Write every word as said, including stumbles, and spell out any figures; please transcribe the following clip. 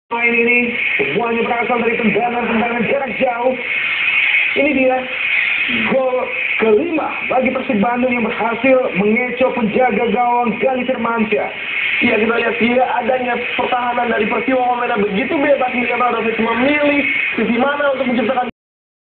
Main ini semuanya berasal dari tendangan-tendangan jarak jauh. Ini dia gol kelima bagi Persib Bandung yang berhasil mengecoh penjaga gawang Gali Firmansyah. Ya, kita lihat dia adanya pertahanan dari Persiwa Wamena begitu bebas, Miguel Radovic memilih sisi mana untuk menciptakan